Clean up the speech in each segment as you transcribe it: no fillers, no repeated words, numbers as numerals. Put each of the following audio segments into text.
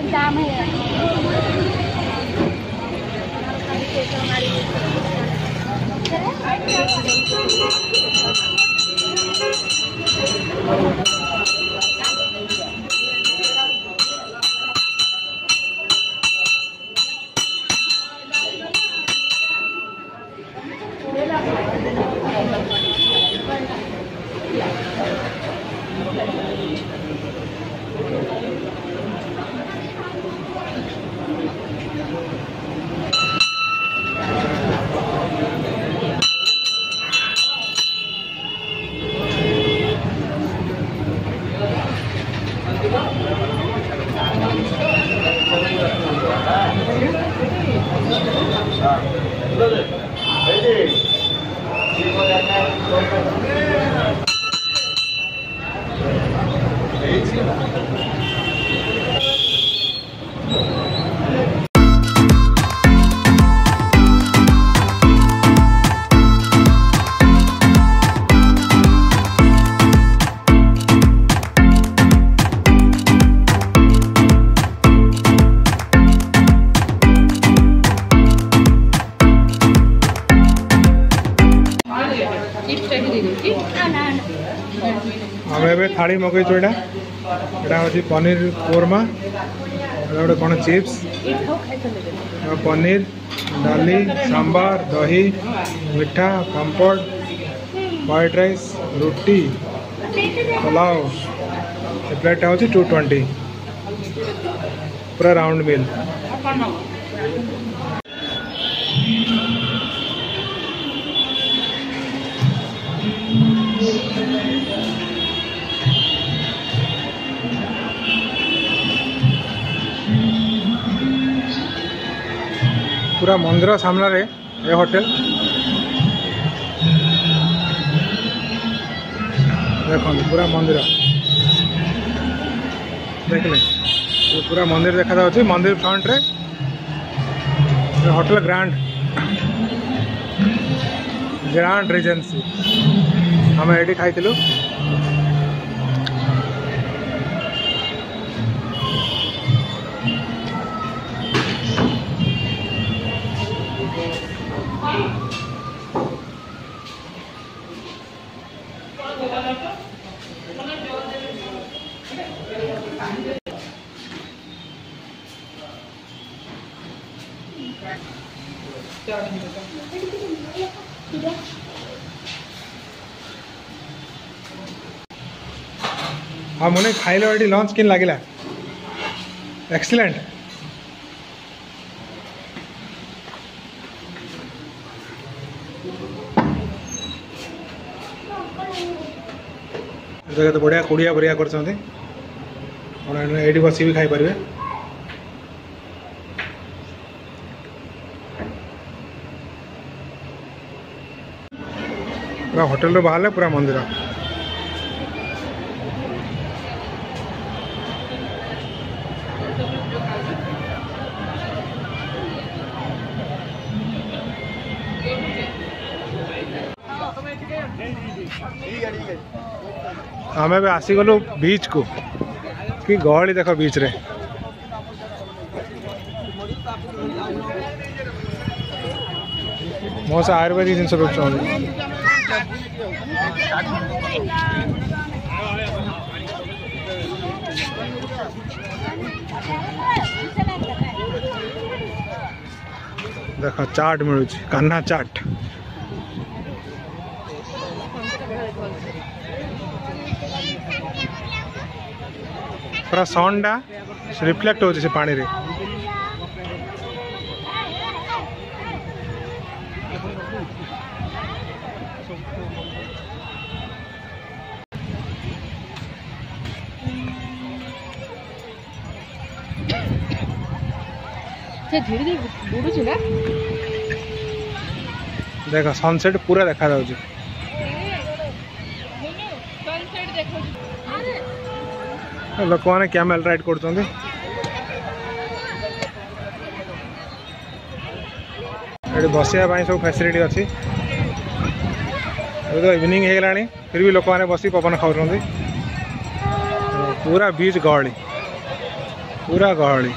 दाम है हमें थाली मगैचु यहाँ हूँ पनीर कोरमा गोटे कौन चिप्स पनीर डाली सांबार दही मिठा पापड़ व्हाइट राइस रोटी पुलाव प्लेट हूँ 220 पूरा राउंड मिल। पूरा मंदिर सामने ये होटल देखो पूरा मंदिर देखले पूरा मंदिर देखा जाଉଛି मंदिर फ्रंट रे होटल ग्रांड रिजेंसी हमें ये खाई हाँ मुझे खाइल ये लंच किन लगे एक्सीलेंट जगह तो बढ़िया कुड़िया बढ़िया कर बस भी खाई पारे पूरा होटल रो बाहर पूरा मंदिर आम भी आसीगलु बीच को कि गहली देख बीच रे मो से आयुर्वेदिक जिन देख चाट मिलू कान्हा चाट पूरा सनटा रिफ्लेक्ट हो पानी रे देखा सनसेट पूरा देखा जाउची लोक मैंने कैमल राइड कर बसवाई सब फैसिलिटी अच्छी तो इवनिंग हो गला फिर भी लोक मैंने बस पवन खाऊँ पूरा बीच गहली पूरा गहली।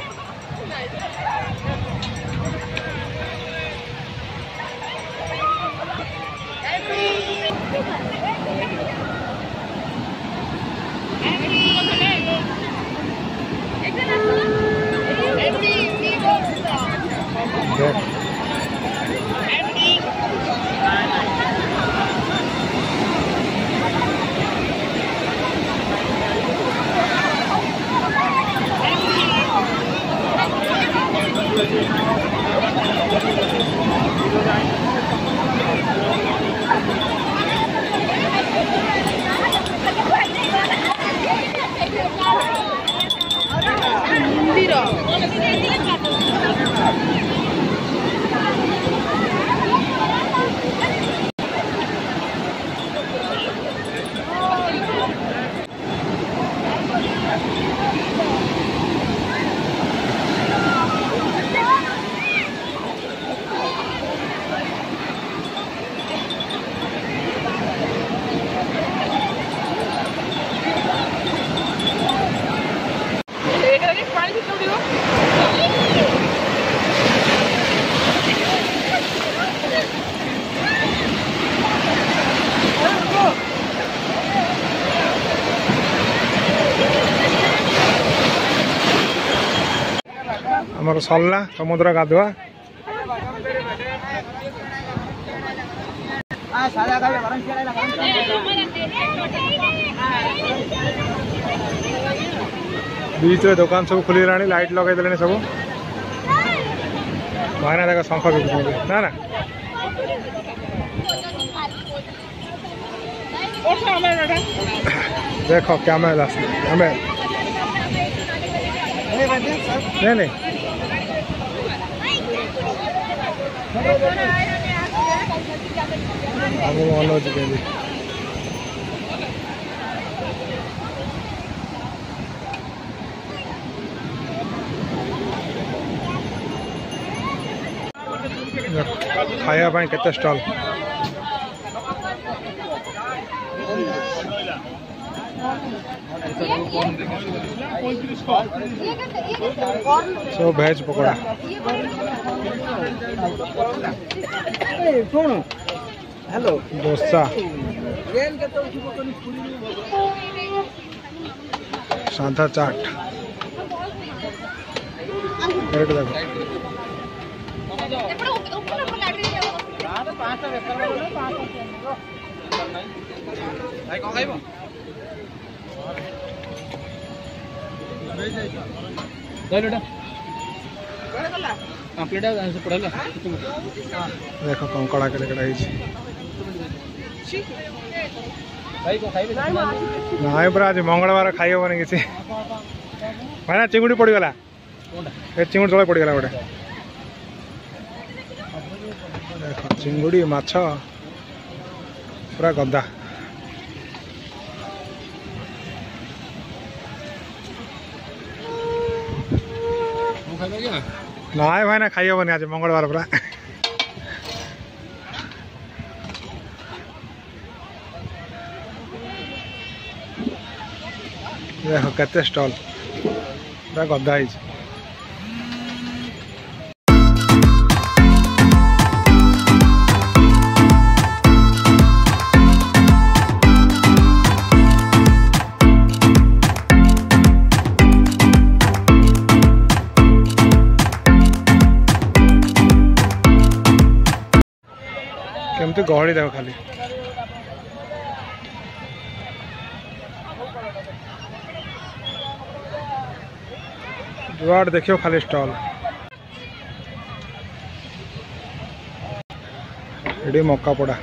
आमर सरला समुद्र गाधुआ। बीच में दुकान सब खुली लाइट लगे देले सब। भाईना देख शंख बिकुଛନ୍ତି ना ना देख कैमेल आसले कैमेल नहीं नहीं आगो भल अच्छे केमी खाया केते स्टॉल सो भेज पकोड़ा हेलो डोसा सादा चाट रेट देखो देखो कंकड़ा के नाई पूरा आज मंगलवार खाई हेनी किसी भाईना चिंगुड़ी पड़गला चिंगुड़ी तले पड़गला गोटे देख चिंगुड़ी माछ पूरा गदा नाई भाईना खाई हेनी आज मंगलवार पूरा देख केते स्टॉल पूरा गदा है। केमती गहली देख खाली जुआड़ देखियो खाली स्टॉल ये मक्का पोड़ा